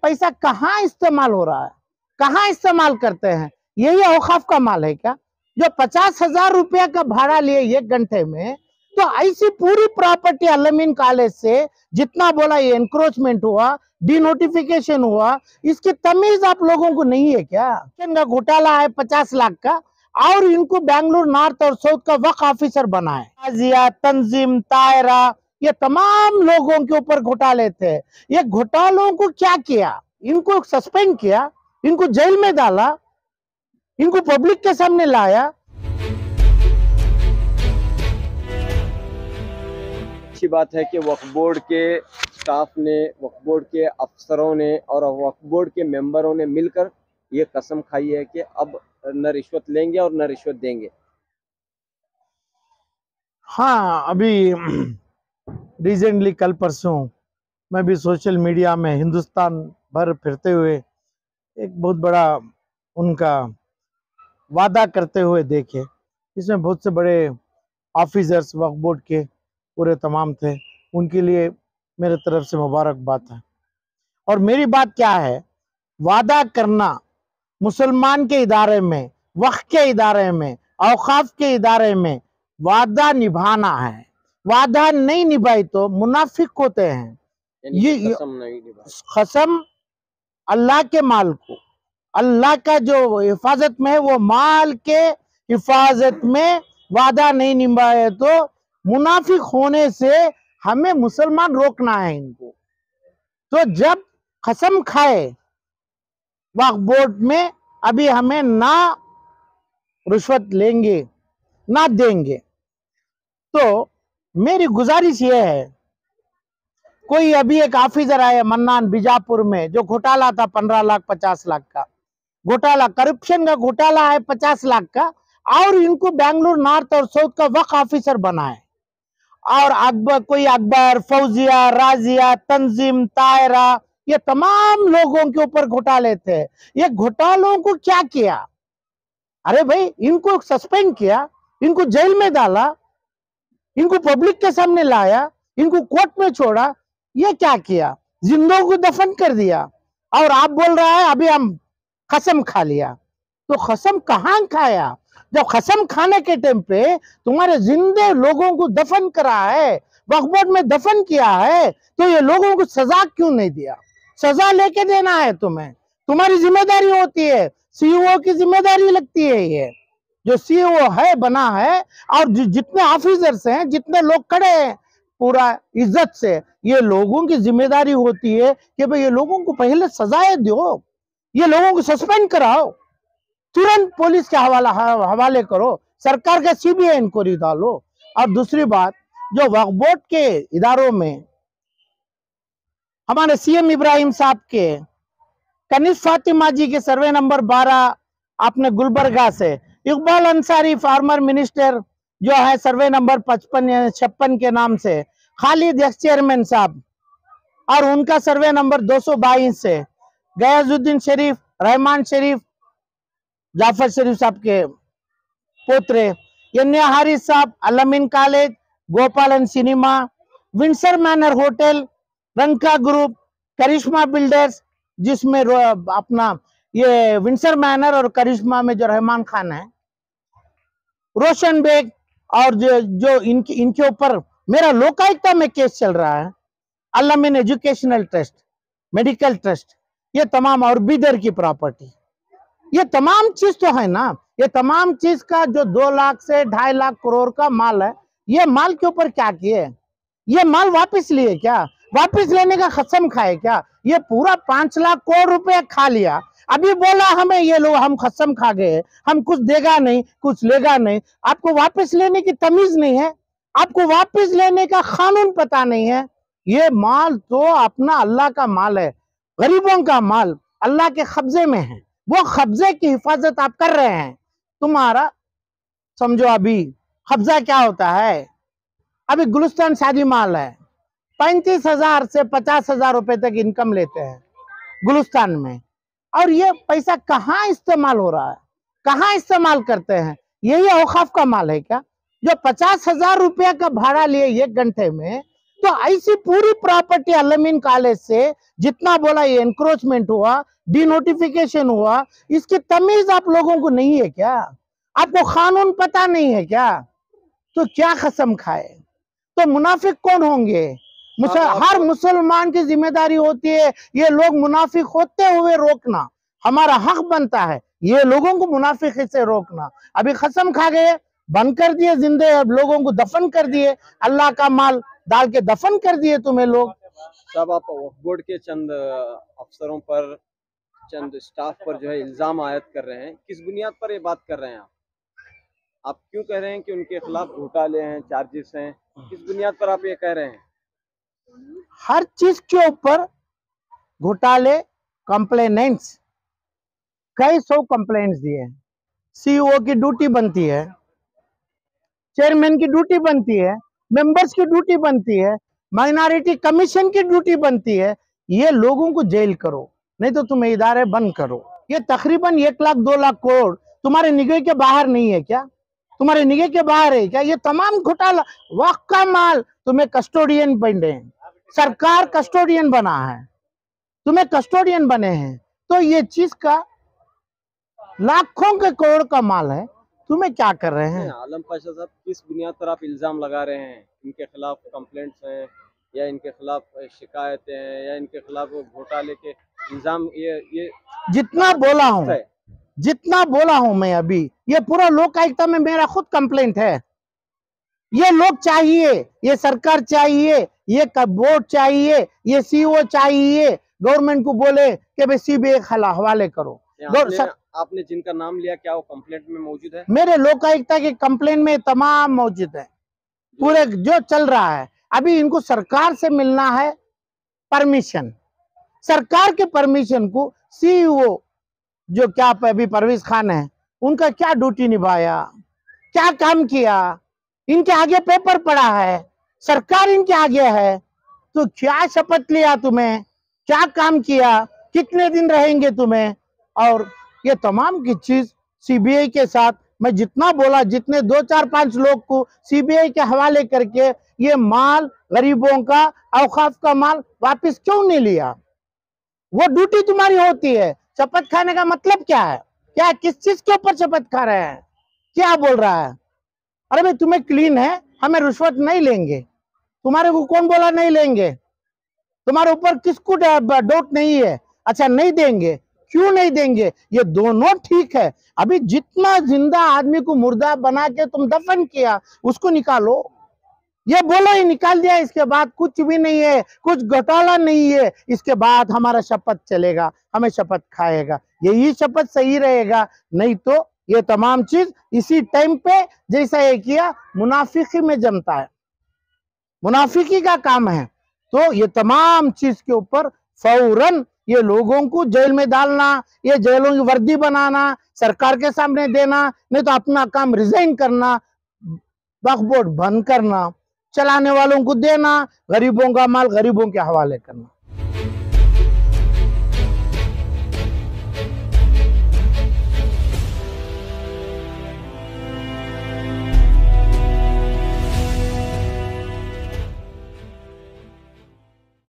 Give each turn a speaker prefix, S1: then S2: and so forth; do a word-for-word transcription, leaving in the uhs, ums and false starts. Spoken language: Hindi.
S1: पैसा कहाँ इस्तेमाल हो रहा है, कहाँ इस्तेमाल करते हैं? यही औकाफ का माल है क्या? जो पचास हजार रुपया का भाड़ा लिए एक घंटे में, तो ऐसी पूरी प्रॉपर्टी अल-अमीन कॉलेज से जितना बोला ये एनक्रोचमेंट हुआ, डिनोटिफिकेशन हुआ, इसकी तमीज आप लोगों को नहीं है क्या? इनका घोटाला है पचास लाख का, और इनको बेंगलुरु नॉर्थ और साउथ का वक्फ ऑफिसर बनाए। आजिया, तंजीम, तायरा, ये तमाम लोगों के ऊपर घोटाले थे। ये घोटालों को क्या किया? इनको सस्पेंड किया, इनको जेल में डाला, इनको पब्लिक के सामने लाया।
S2: अच्छी बात है कि वक्फ बोर्ड के स्टाफ ने, वक्फ बोर्ड के अफसरों ने और वक्फ बोर्ड के मेंबरों ने मिलकर ये कसम खाई है कि अब न रिश्वत लेंगे और न रिश्वत देंगे।
S1: हाँ, अभी रिसेंटली कल परसों मैं भी सोशल मीडिया में हिंदुस्तान भर फिरते हुए एक बहुत बड़ा उनका वादा करते हुए देखे। इसमें बहुत से बड़े ऑफिसर्स वक्फ बोर्ड के पूरे तमाम थे। उनके लिए मेरे तरफ से मुबारकबाद है। और मेरी बात क्या है, वादा करना मुसलमान के इदारे में, वक्फ के इदारे में, औकाफ के इदारे में वादा निभाना है। वादा नहीं निभाई तो मुनाफिक होते हैं। ये
S2: कसम नहीं निभाई,
S1: कसम अल्लाह के माल को, अल्लाह का जो हिफाजत में है वो माल के हिफाजत में वादा नहीं निभाए तो मुनाफिक होने से हमें मुसलमान रोकना है इनको। तो जब कसम खाए वक्फ बोर्ड में, अभी हमें ना रिश्वत लेंगे ना देंगे, तो मेरी गुजारिश ये है, कोई अभी एक ऑफिसर आया मन्नान बीजापुर में, जो घोटाला था पंद्रह लाख पचास लाख का घोटाला, करप्शन का घोटाला है पचास लाख का, और इनको बेंगलुरु नॉर्थ और साउथ का वक्फ ऑफिसर बनाए। और अकबर, कोई अकबर, फौजिया, राजिया, तंजीम, तायरा, ये तमाम लोगों के ऊपर घोटाले थे। ये घोटालों को क्या किया? अरे भाई, इनको सस्पेंड किया, इनको जेल में डाला, इनको पब्लिक के सामने लाया, इनको कोर्ट में छोड़ा। ये क्या किया? जिंदों को दफन कर दिया। और आप बोल रहा है अभी हम कसम खा लिया। तो कसम कहाँ खाया? जब कसम खाने के टाइम पे तुम्हारे जिंदे लोगों को दफन करा है, वक्फ बोर्ड में दफन किया है, तो ये लोगों को सजा क्यों नहीं दिया? सजा लेके देना है तुम्हें, तुम्हारी जिम्मेदारी होती है, सीईओ की जिम्मेदारी लगती है। ये जो सीईओ है बना है, और जितने ऑफिसर्स हैं, जितने लोग खड़े हैं पूरा इज्जत से, ये लोगों की जिम्मेदारी होती है कि भाई ये लोगों को पहले सजाएं दो, ये लोगों को सस्पेंड कराओ, तुरंत पुलिस के हवाला हवाले करो, सरकार का सीबीआई इंक्वायरी डालो। और दूसरी बात, जो वक्फ बोर्ड के इदारों में हमारे सीएम इब्राहिम साहब के कनिज फातिमा जी के सर्वे नंबर बारह आपने गुलबर्गा से, इकबाल अंसारी फार्मर मिनिस्टर जो है सर्वे नंबर पचपन छप्पन के नाम से, खालिद एक्स चेयरमैन साहब और उनका सर्वे नंबर दो सौ बाईस से, गयाजुद्दीन शरीफ, रहमान शरीफ, जाफर शरीफ साहब के पोत्रे, यन्या हारिस साहब, Al-Amin college, Gopalan cinema, Windsor Manor hotel, Ranka group, Karishma builders, जिसमें अपना ये विंडसर मैनर और करिश्मा में जो रहमान खान है, रोशन बेग, और जो जो इनके इनके ऊपर मेरा लोकायुक्ता में केस चल रहा है, Al-Amin educational trust, medical trust, ये तमाम, और बिदर की प्रॉपर्टी, ये तमाम चीज तो है ना। ये तमाम चीज का जो दो लाख से ढाई लाख करोड़ का माल है, ये माल के ऊपर क्या किए? ये माल वापस लिए क्या? वापस लेने का कसम खाए क्या? ये पूरा पांच लाख करोड़ रुपए खा लिया, अभी बोला हमें ये लोग हम कसम खा गए, हम कुछ देगा नहीं, कुछ लेगा नहीं। आपको वापस लेने की तमीज नहीं है, आपको वापस लेने का कानून पता नहीं है। ये माल तो अपना अल्लाह का माल है, गरीबों का माल अल्लाह के कब्जे में है, वो कब्जे की हिफाजत आप कर रहे हैं। तुम्हारा समझो अभी कब्जा क्या होता है, अभी गुलिस्तान शादी माल है, पैंतीस हजार से पचास हजार रुपए तक इनकम लेते हैं गुलिस्तान में, और ये पैसा कहाँ इस्तेमाल हो रहा है, कहाँ इस्तेमाल करते हैं? यही औकाफ का माल है क्या? जो पचास हजार रुपया का भाड़ा लिए एक घंटे में, तो तो ऐसी पूरी प्रॉपर्टी अल-अमीन कॉलेज से जितना बोला ये एनक्रोचमेंट हुआ, डिनोटिफिकेशन हुआ, इसकी तमीज आप लोगों को नहीं है क्या? आपको कानून पता नहीं है क्या? तो क्या कसम खाए? तो मुनाफिक कौन होंगे? मुसल, हर मुसलमान की जिम्मेदारी होती है ये लोग मुनाफिक होते हुए रोकना, हमारा हक बनता है ये लोगों को मुनाफिक से रोकना। अभी कसम खा गए, बंद कर दिए, जिंदे लोगों को दफन कर दिए, अल्लाह का माल डाल के दफन कर दिए तुम्हें लोग।
S2: सब आप वक्फ बोर्ड के चंद अफसरों पर, चंद स्टाफ पर जो है इल्जाम आयद कर रहे हैं, किस बुनियाद पर ये बात कर रहे हैं आप? आप क्यों कह रहे हैं कि उनके खिलाफ घोटाले हैं, चार्जेस हैं, किस बुनियाद पर आप ये कह रहे हैं?
S1: हर चीज के ऊपर घोटाले, कंप्लेनेंट्स, कई सौ कंप्लेंट्स दिए। सीईओ की ड्यूटी बनती है, चेयरमैन की ड्यूटी बनती है, मेंबर्स की ड्यूटी बनती है, माइनॉरिटी कमीशन की ड्यूटी बनती है, ये लोगों को जेल करो, नहीं तो तुम्हें इदारे बंद करो। ये तकरीबन एक लाख दो लाख करोड़ तुम्हारे निगाह के बाहर नहीं है क्या? तुम्हारे निगाह के बाहर है क्या? ये तमाम घोटाला, वक्त का माल, तुम्हें कस्टोडियन बने हैं, सरकार कस्टोडियन बना है, तुम्हें कस्टोडियन बने हैं, तो ये चीज का लाखों के करोड़ का माल है, तुम्हें क्या कर रहे हैं?
S2: आलम पाशा साहब, किस बुनियाद पर आप इल्जाम लगा रहे हैं? इनके खिलाफ कंप्लेंट्स हैं या इनके खिलाफ शिकायतें हैं या इनके खिलाफ घोटाले के इल्जाम? ये ये
S1: जितना बोला हूँ, जितना बोला हूं मैं अभी, ये पूरा लोक आयुक्त में मेरा खुद कंप्लेंट है। ये लोग चाहिए, ये सरकार चाहिए, ये बोर्ड चाहिए, ये सीईओ चाहिए, गवर्नमेंट को बोले कि भाई सीबीआई हवाले करो।
S2: आपने, आपने जिनका नाम लिया, क्या वो कंप्लेंट में मौजूद है?
S1: मेरे लोक आयुक्त के कंप्लेंट में तमाम मौजूद है, पूरे जो चल रहा है। अभी इनको सरकार से मिलना है परमिशन, सरकार के परमिशन को सीईओ जो क्या अभी परवेज खान है, उनका क्या ड्यूटी निभाया, क्या काम किया? इनके आगे पेपर पड़ा है, सरकार इनके आगे है, तो क्या शपथ लिया तुम्हें, क्या काम किया, कितने दिन रहेंगे तुम्हें? और ये तमाम की चीज सीबीआई के साथ मैं जितना बोला, जितने दो चार पांच लोग को सीबीआई के हवाले करके ये माल गरीबों का, औकाफ का माल वापस क्यों नहीं लिया? वो ड्यूटी तुम्हारी होती है। शपथ खाने का मतलब क्या है? क्या किस चीज के ऊपर शपथ खा रहे हैं? क्या बोल रहा है? अरे भाई तुम्हें क्लीन है, हमें रिश्वत नहीं लेंगे। तुम्हारे को कौन बोला नहीं लेंगे? तुम्हारे ऊपर किसको डाउट नहीं है? अच्छा नहीं देंगे, क्यों नहीं देंगे? ये दोनों ठीक है। अभी जितना जिंदा आदमी को मुर्दा बना के तुम दफन किया, उसको निकालो। ये बोलो ही निकाल दिया, इसके बाद कुछ भी नहीं है, कुछ घोटाला नहीं है, इसके बाद हमारा शपथ चलेगा, हमें शपथ खाएगा, यही शपथ सही रहेगा। नहीं तो ये तमाम चीज इसी टाइम पे जैसा ये किया, मुनाफिकी में जमता है, मुनाफिकी का काम है। तो ये तमाम चीज के ऊपर फौरन ये लोगों को जेल में डालना, ये जेलों की वर्दी बनाना, सरकार के सामने देना, नहीं तो अपना काम रिजाइन करना, वक्फ बोर्ड बंद करना, चलाने वालों को देना, गरीबों का माल गरीबों के हवाले करना।